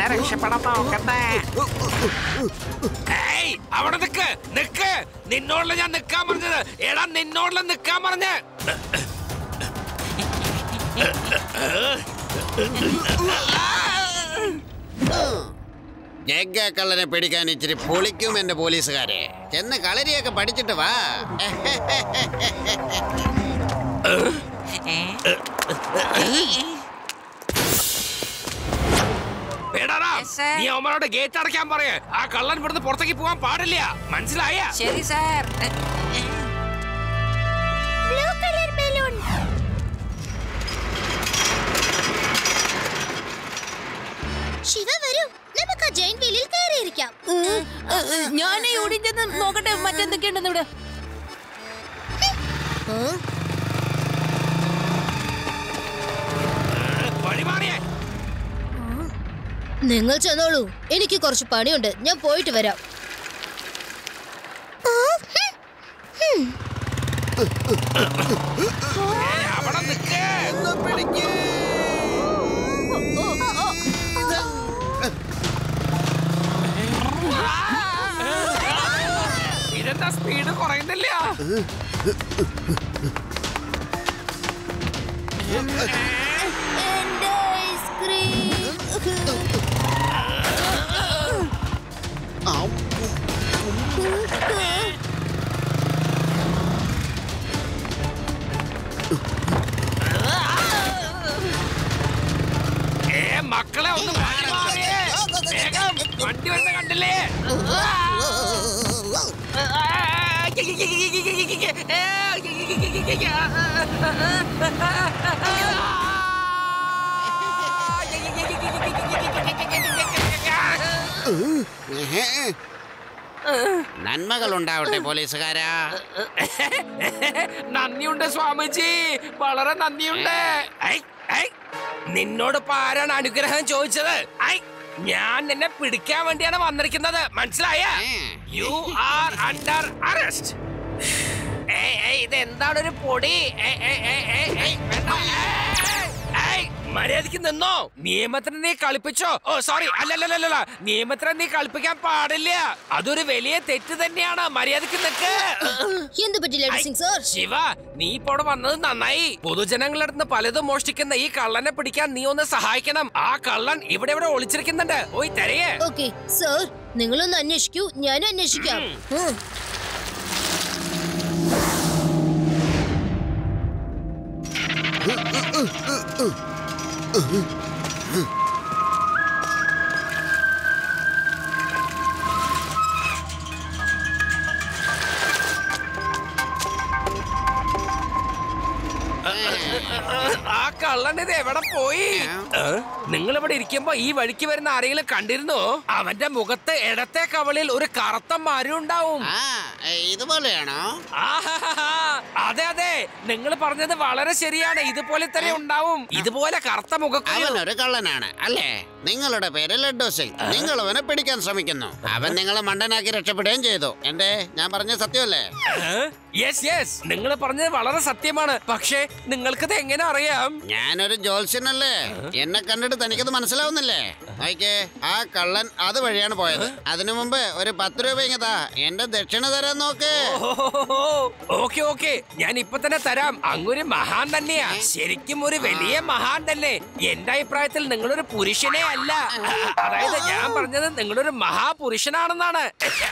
എന്നെ രക്ഷപ്പെടാൻ നോക്കട്ടെ. അവിടെ നിക്ക് നിക്ക്, നിന്നോടല്ല ഞാൻ നിക്കാൻ പറഞ്ഞത്. എടാ നിന്നോടല്ല നിക്കാൻ പറഞ്ഞ. കള്ളനെ പിടിക്കാൻ ഇച്ചിരി പൊളിക്കും എന്റെ പോലീസുകാരെ. ചെന്ന് കളരിയൊക്കെ പഠിച്ചിട്ട് വാ. നീ അവന്മാരോട് ഗേറ്റ് അടയ്ക്കാൻ പറയ. ആ കള്ളൻ ഇവിടുന്ന് പുറത്തേക്ക് പോകാൻ പാടില്ല, മനസ്സിലായ? ശരി സാർ. ശിവ വരൂ, നമുക്ക് ജെയിൻ വീലിൽ കയറിയിരിക്കാം. ഞാൻ ഓടിച്ചെന്ന് നോക്കട്ടെ മറ്റെന്തൊക്കെയുണ്ടെന്ന് ഇവിടെ. നിങ്ങൾ ചെന്നോളൂ, എനിക്ക് കുറച്ച് പണിയുണ്ട്. ഞാൻ പോയിട്ട് വരാം. ഇതെന്താ സ്പീഡ് കുറയുന്നില്ല? എന്റെ ഐസ്ക്രീം. മക്കളെ ഒന്ന് വേഗം വണ്ടി വരുന്ന കണ്ടില്ലേ? നന്മകൾ ഉണ്ടാവട്ടെ പോലീസുകാരാ. നന്ദിയുണ്ട് സ്വാമിജി, വളരെ നന്ദിയുണ്ട്. നിന്നോട് ആരാണ് അനുഗ്രഹം ചോദിച്ചത്? ഞാൻ നിന്നെ പിടിക്കാൻ വേണ്ടിയാണ് വന്നിരിക്കുന്നത്, മനസ്സിലായ? You are under arrest. ഇതെന്താണ് ഒരു പൊടി? മര്യാദക്ക് നിന്നോ. നിയമത്തിന് നീ കളിപ്പിച്ചോ? ഓ സോറി, അല്ലല്ല, നിയമത്തിന് നീ കളിപ്പിക്കാൻ പാടില്ല. അതൊരു വലിയ തെറ്റ് തന്നെയാണ്. മര്യാദക്ക് നിൽക്ക്. എന്ത് പറ്റില്ല സർ? ശിവ, നീ ഇപ്പോൾ വന്നത് നന്നായി. പൊതുജനങ്ങളുടെ അടുത്ത് പലതും മോഷ്ടിക്കുന്ന ഈ കള്ളനെ പിടിക്കാൻ നീ ഒന്ന് സഹായിക്കണം. ആ കള്ളൻ ഇവിടെ ഒളിച്ചിരിക്കുന്നുണ്ട്. പോയി തരയേ. ഓക്കെ സർ, നിങ്ങളൊന്ന് അന്വേഷിക്കൂ, ഞാനും അന്വേഷിക്കാം. ആ കള്ളൻ ഇത് എവിടെ പോയി? നിങ്ങൾ ഇവിടെ ഇരിക്കുമ്പോ ഈ വഴിക്ക് വരുന്ന ആരെങ്കിലും കണ്ടിരുന്നോ? അവന്റെ മുഖത്ത് ഇടത്തെ കവളിൽ ഒരു കറുത്ത മരുണ്ടാവും. ഇതുപോലെയാണോ? അതെ, നിങ്ങൾ പറഞ്ഞത് വളരെ ശരിയാണ്. ഇതുപോലെ തന്നെ ഉണ്ടാവും. ഇതുപോലെ കറുത്ത മുഖം. അവനൊരു കള്ളനാണ് അല്ലേ? നിങ്ങളുടെ പേര് ലഡ്ഡു സിംഗ്. നിങ്ങൾ അവനെ പിടിക്കാൻ ശ്രമിക്കുന്നു. അവൻ നിങ്ങളെ മണ്ടനാക്കി രക്ഷപ്പെടുകയും ചെയ്തു. ഞാൻ പറഞ്ഞ സത്യമല്ലേ? യെസ്, നിങ്ങൾ പറഞ്ഞത് വളരെ സത്യമാണ്. പക്ഷേ നിങ്ങൾക്കത് എങ്ങനെ അറിയാം? ഞാനൊരു ജോത്സ്യനല്ലേ? എന്നെ കണ്ടിട്ട് തനിക്കത് മനസ്സിലാവുന്നില്ലേ? നോക്കേ, ആ കള്ളൻ അത് വഴിയാണ് പോയത്. അതിനു മുമ്പ് ഒരു 10 രൂപ ഇങ്ങതാ, എന്റെ ദക്ഷിണ തരാൻ നോക്ക്. ഓക്കെ, ഞാൻ ഇപ്പൊ തന്നെ തരാം. അങ്ങൊരു മഹാൻ തന്നെയാ, ശരിക്കും ഒരു വലിയ മഹാൻ തന്നെ. എന്റെ അഭിപ്രായത്തിൽ നിങ്ങളൊരു പുരുഷനെ അല്ല, അതായത് ഞാൻ പറഞ്ഞത് നിങ്ങളൊരു മഹാപുരുഷനാണെന്നാണ്.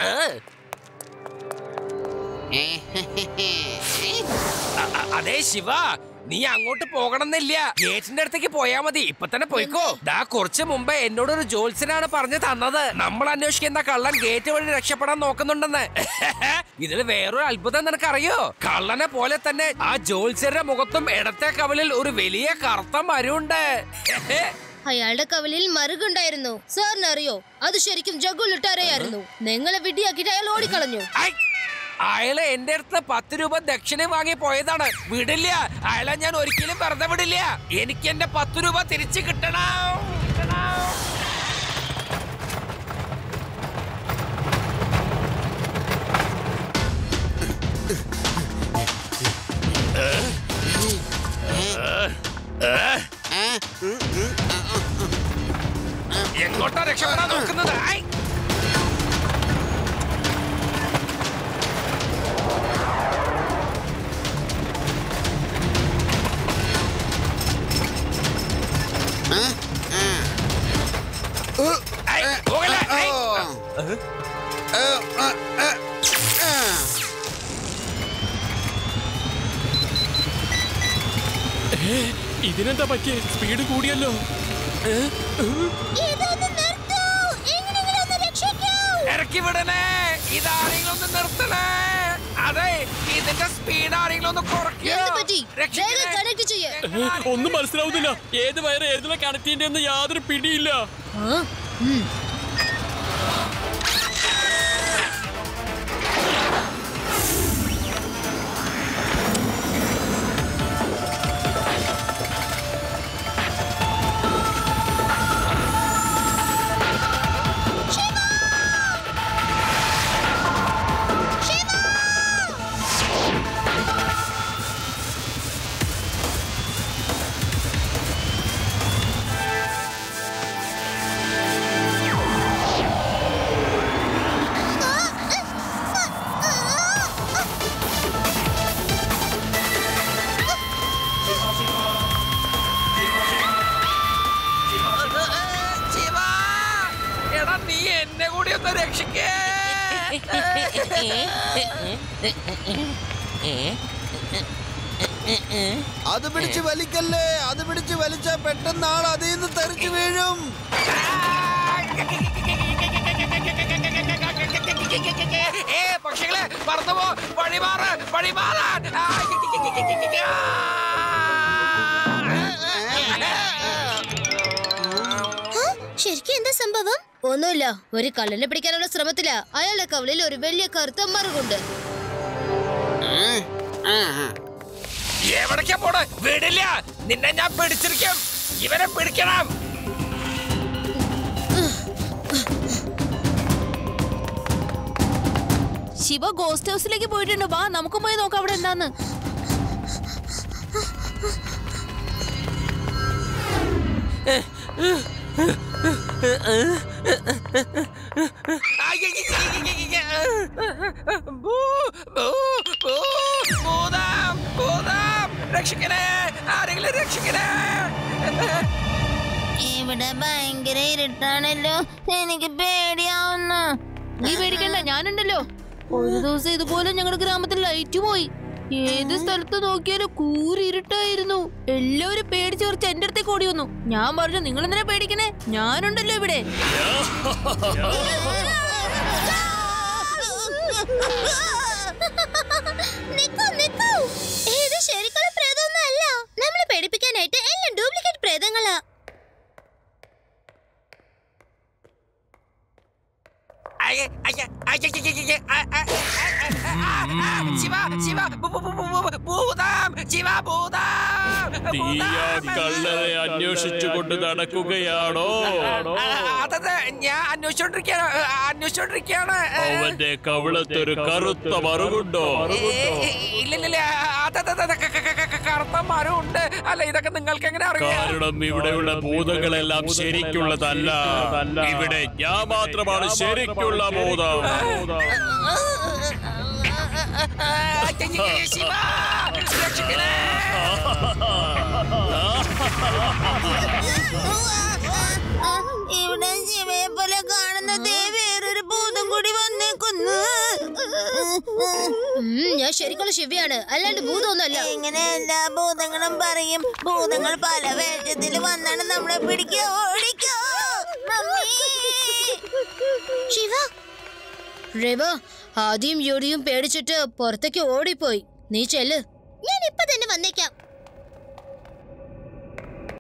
അതെ ശിവ, നീ അങ്ങോട്ട് പോകണമെന്നില്ല. ഗേറ്റിന്റെ അടുത്തേക്ക് പോയാ മതി. ഇപ്പൊ തന്നെ പോയിക്കോ. കുറച്ച് മുമ്പേ എന്നോടൊരു ജോത്സ്യനാണ് പറഞ്ഞു തന്നത് നമ്മൾ അന്വേഷിക്കുന്ന കള്ളൻ ഗേറ്റ് വഴി രക്ഷപ്പെടാൻ നോക്കുന്നുണ്ടെന്ന്. ഇതിൽ വേറൊരു അത്ഭുതം നിനക്കറിയോ? കള്ളനെ പോലെ തന്നെ ആ ജോത്സ്യരുടെ മുഖത്തും ഇടത്തെ കവലിൽ ഒരു വലിയ കറുത്ത മരമുണ്ട്. അയാളുടെ കവലിൽ മറുകുണ്ടായിരുന്നു. സാറിന് അറിയോ? അത് ശരിക്കും ജഗുലിട്ടാരെയായിരുന്നു. നിങ്ങളെ വിഡിയാക്കിട്ട് അയാൾ ഓടിക്കളഞ്ഞു. അയാള് എന്റെ അടുത്ത് 10 രൂപ ദക്ഷിണ വാങ്ങി പോയതാണ്. വിടില്ല, അയാളെ ഞാൻ ഒരിക്കലും വെറുതെ വിടില്ല. എനിക്ക് എന്റെ 10 രൂപ തിരിച്ചു കിട്ടണം. എങ്ങോട്ടാ ഇതിനെന്താ പറ്റിയ? സ്പീഡ് കൂടിയല്ലോ. ഇറക്കി വിടണേ, ഇതാരെങ്കിലും ഒന്ന് നിർത്തണേ. അതെ, ഇതിന്റെ സ്പീഡ് ആരെങ്കിലും ഒന്ന് ഒന്നും മനസ്സിലാവുന്നില്ല. ഏത് വയറ് ഏതിലെ കണക്ട് ചെയ്യേണ്ടെന്ന് യാതൊരു പിടിയില്ല. അത് പിടിച്ച് വലിക്കല്ലേ, അത് പിടിച്ച് വലിച്ച പെട്ടെന്ന് ആൾ അതിൽ നിന്ന് തെറിച്ചു വീഴും. പക്ഷികളെ പറന്നുപോ, വഴിമാറ്, വഴിമാറാൻ. ശരിക്കും എന്താ സംഭവം? ഒന്നുമില്ല, ഒരു കള്ളനെ പിടിക്കാനുള്ള ശ്രമത്തില. അയാളുടെ കവളിൽ ഒരു വലിയ കറുത്ത മറുകുണ്ട്. എവിടേക്കാ പോണ്? വിടില്ല, നിന്നെ ഞാൻ പിടിച്ചിരിക്കും. ഇവനെ പിടിക്കണം. ശിവ ഗോസ്റ്റ് ഹൗസിലേക്ക് പോയിട്ടുണ്ട്. വാ, നമുക്ക് പോയി നോക്കാം അവിടെ എന്താന്ന്. രക്ഷിക്കണേ, ആരെങ്കിലും രക്ഷിക്കണേ. ഇവിടെ ഭയങ്കര ഇരുട്ടാണല്ലോ, എനിക്ക് പേടിയാവുന്നു. നീ പേടിക്കണ്ട, ഞാനുണ്ടല്ലോ. ഒരു ദിവസം ഇതുപോലെ ഞങ്ങളുടെ ഗ്രാമത്തിൽ ലൈറ്റ് പോയി. ഏത് സ്ഥലത്ത് നോക്കിയാലും കൂരിരുട്ടായിരുന്നു. എല്ലാവരും പേടിച്ച് കുറച്ച് എന്റെ അടുത്തേക്ക് ഓടി വന്നു. ഞാൻ പറഞ്ഞു, നിങ്ങൾ എന്തിനാ പേടിക്കണേ, ഞാനുണ്ടല്ലോ ഇവിടെ. ഇത് ശരിക്കുള്ള പ്രേതമൊന്നും അല്ല. നമ്മളെ പേടിപ്പിക്കാനായിട്ട് എല്ലാം ഡ്യൂപ്ലിക്കേറ്റ് പ്രേതങ്ങളാ. കള്ളനെ അന്വേഷിച്ചു കൊണ്ട് നടക്കുകയാണോ? അതെ, ഞാൻ അന്വേഷിച്ചോണ്ടിരിക്കുകയാണ്. അവന്റെ കവിളത്തൊരു കറുത്ത മറുകുണ്ടോ? ഇല്ലില്ല, കറുത്ത മരമുണ്ട്. അല്ല, ഇതൊക്കെ നിങ്ങൾക്ക് എങ്ങനെ അറിയാം? കാരണം ഇവിടെയുള്ള ഭൂതങ്ങളെല്ലാം ശരിക്കുള്ളതല്ല. ഇവിടെ ഞാൻ മാത്രമാണ് ശരിക്കുള്ള ഭൂതം. ഇവിടെ ശിവയെ പോലെ കാണുന്നത് വേറൊരു ഭൂതം കൂടി വന്നേക്കുന്നു. ഞാൻ ശരിക്കുള്ള ശിവയാണ്, അല്ലാണ്ട് ഭൂതമൊന്നുമല്ല. എങ്ങനെ എല്ലാ ഭൂതങ്ങളും പറയും? ഭൂതങ്ങൾ പല വേഷത്തിൽ വന്നാണ് നമ്മളെ പിടിക്കോ, ഓടിക്കോ. ശിവ, രവ ആദ്യം യോടിയും പേടിച്ചിട്ട് പുറത്തേക്ക് ഓടിപ്പോയി. നീ ചെല്ല്. ഞാൻ ഇപ്പൊ തന്നെ വന്നേക്കാം.